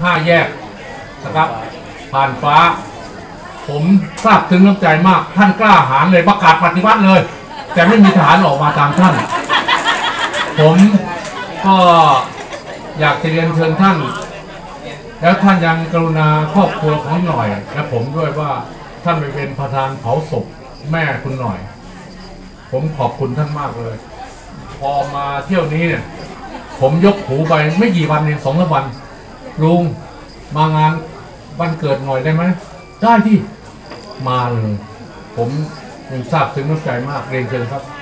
5 แยกนะครับผ่านฟ้าผมทราบถึงน้ำใจมากท่านกล้าหาญเลยประกาศปฏิวัติเลยแต่ไม่มีทหารออกมาตามท่านผมก็อยากจะเรียนเชิญท่านแล้วท่านยังกรุณาครอบครัวของหน่อยและผมด้วยว่าท่านไปเป็นประธานเผาศพแม่คุณหน่อยผมขอบคุณท่านมากเลยพอมาเที่ยวนี้เนี่ยผมยกหูไปไม่กี่วันเอง2-3 วันลุงมางานวันเกิดหน่อยได้ไหมได้ที่มาเลยผมยังทราบถึงน้ำใจมากเรียนเชิญครับ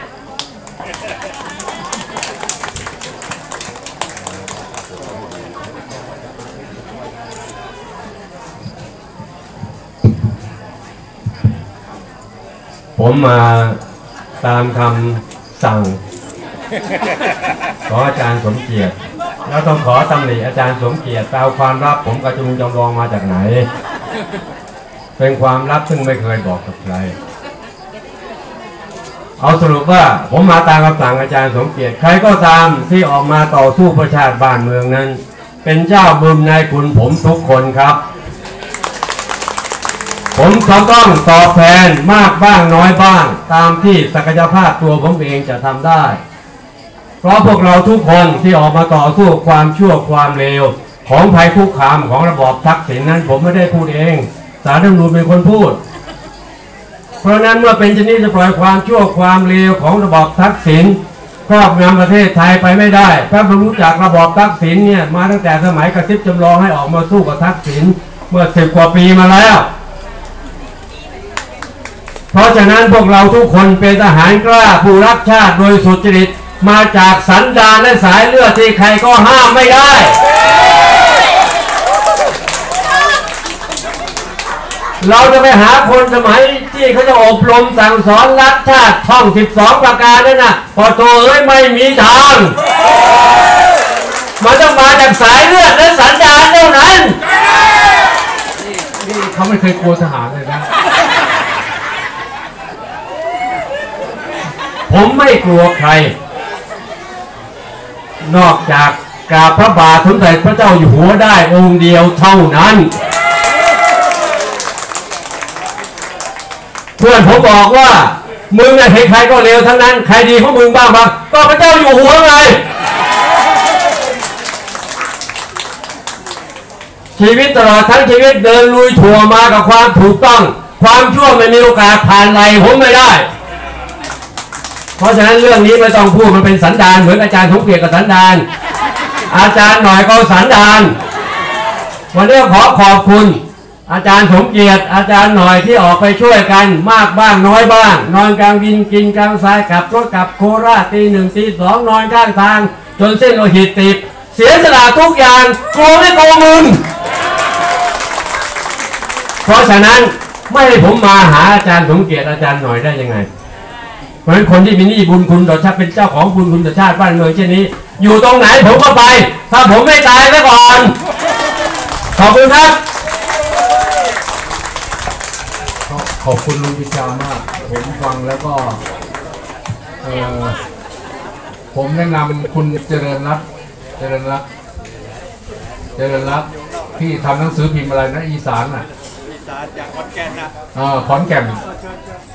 ผมมาตามคำสั่งของอาจารย์สมเกียรติแล้วต้องขอตำหนิอาจารย์สมเกียรติเอาความลับผมกับลุงจำลองมาจากไหนเป็นความลับซึ่งไม่เคยบอกกับใครเอาสรุปว่าผมมาตามคำสั่งอาจารย์สมเกียรติใครก็ตามที่ออกมาต่อสู้ประชาชนบ้านเมืองนั้นเป็นเจ้าบุญนายคุณผมทุกคนครับผมเขาต้องตอบแทนมากบ้างน้อยบ้างตามที่ศักยภาพตัวผมเองจะทำได้เพราะพวกเราทุกคนที่ออกมาต่อสู้ความชั่วความเลวของภัยคุกคามของระบอบทักษิณนั้นผมไม่ได้พูดเองศาลรัฐธรรมนูญเป็นคนพูดเพราะนั้นเมื่อเป็นเช่นนี้จะปล่อยความชั่วความเลวของระบอบทักษิณครอบงำประเทศไทยไปไม่ได้ถ้าเรารู้จักระบอบทักษิณเนี่ยมาตั้งแต่สมัยกระซิบจำลองให้ออกมาสู้กับทักษิณเมื่อ10 กว่าปีมาแล้วเพราะฉะนั้นพวกเราทุกคนเป็นทหารกล้าผู้รักชาติโดยสุจริตมาจากสันดานและสายเลือดที่ใครก็ห้ามไม่ได้เราจะไปหาคนสมัยที่เขาจะอบรมสั่งสอนรักชาติท่อง12 ประการนั่นนะพอโตไม่มีทางมันต้องมาจากสายเลือดและสันดานเท่านั้นนี่เขาไม่เคยกลัวทหารเลยนะผมไม่กลัวใครนอกจากกราบพระบาทสมเด็จพระเจ้าอยู่หัวได้องค์เดียวเท่านั้นเพื่อนผมบอกว่ามึงเนี่ยเห็นใครก็เลวทั้งนั้นใครดีเพราะมึงบ้างก็พระเจ้าอยู่หัวไงชีวิตตลอดทั้งชีวิตเดินลุยถั่วมากับความถูกต้องความชั่วไม่มีโอกาสผ่านไหลผมไม่ได้เพราะฉะนั้นเรื่องนี้ไม่ต้องพูดมันเป็นสันดานเหมือนอาจารย์สมเกียรติกับสันดานอาจารย์หน่อยก็สันดานวันนี้ขอขอบคุณอาจารย์สมเกียรติอาจารย์หน่อยที่ออกไปช่วยกันมากบ้างน้อยบ้างนอนกลางดินกินกลางทรายขับรถกลับโคราชตี 1 ตี 2นอนข้างทางจนเส้นโลหิตติดเสียสละทุกอย่างกลัวไม่โกงเงินเพราะฉะนั้นไม่ให้ผมมาหาอาจารย์สมเกียรติอาจารย์หน่อยได้ยังไงเพราะฉะนั้นคนที่มีหนี้บุญคุณต่อชาติเป็นเจ้าของบุญคุณต่อชาติบ้านเมืองเช่นนี้อยู่ตรงไหนผมก็ไปถ้าผมไม่ตายซะก่อนขอบคุณครับขอบคุณลุงพิชามากผมฟังแล้วก็ผมแนะนำคุณเจริญรัตน์ที่ทำหนังสือพิมพ์อะไรนะอีสานน่ะอีสานจากขอนแก่นนะขอนแก่น